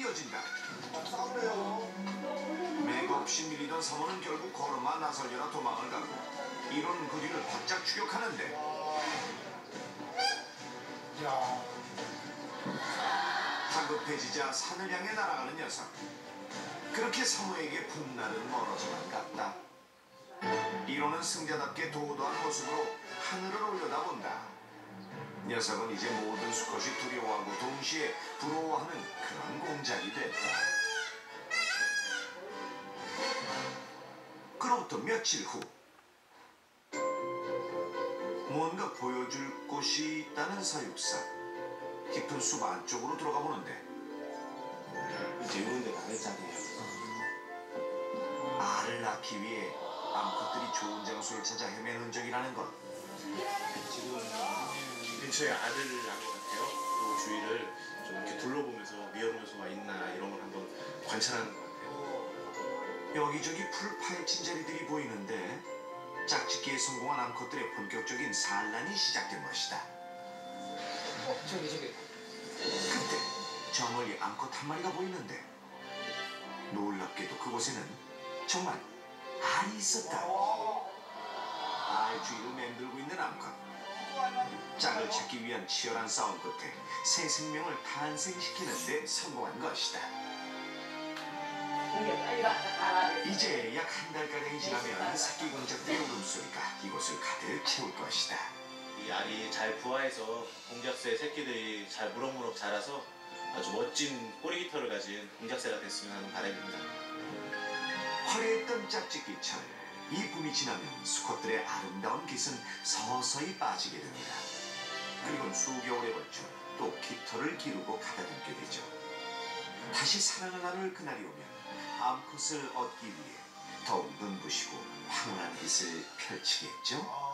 이어진다. 싸우네요. 맥없이 밀리던 사모는 결국 걸음마 나설려라 도망을 가고 이로는 그 뒤를 바짝 추격하는데 야. 다급해지자 산을 향해 날아가는 녀석. 그렇게 사모에게 분날은 멀어져만 갔다. 이로는 승자답게 도도한 모습으로 하늘을 올려다본다. 녀석은 이제 모든 수컷이 두려워하고 동시에 부러워하는 그런 공작이 됐다. 그로부터 며칠 후 뭔가 보여줄 곳이 있다는 사육사. 깊은 숲 안쪽으로 들어가 보는데 이제 이런 데가 알짜리예요. 알을 낳기 위해 암컷들이 좋은 장소를 찾아 헤매는 흔적이라는 것. 지금 근처에 알을 낳은 것 같아요. 그 주위를 좀 이렇게 둘러보면서 위험 요소가 있나 이런 걸 한번 관찰하는 것 같아요. 여기저기 풀 파헤친 자리들이 보이는데 짝짓기에 성공한 암컷들의 본격적인 산란이 시작된 것이다. 저기. 그때 저 멀리 암컷 한 마리가 보이는데 놀랍게도 그곳에는 정말 알이 있었다. 알 주위를 맴돌고 있는 암컷. 짝을 찾기 위한 치열한 싸움 끝에 새 생명을 탄생시키는 데 성공한 것이다. 이제 약 한 달가량이 지나면 새끼 공작들의 울음소리가 이곳을 가득 채울 것이다. 이 알이 잘 부화해서 공작새 새끼들이 잘 무럭무럭 자라서 아주 멋진 꼬리 깃털을 가진 공작새가 됐으면 하는 바람입니다. 화려했던 짝짓기철, 이 봄이 지나면 수컷들의 아름다운 깃은 서서히 빠지게 됩니다. 그리고 수개월에 걸쳐 또 깃털을 기르고 가다듬게 되죠. 다시 사랑을 나눌 그날이 오면 암컷을 얻기 위해 더욱 눈부시고 황홀한 깃을 펼치겠죠.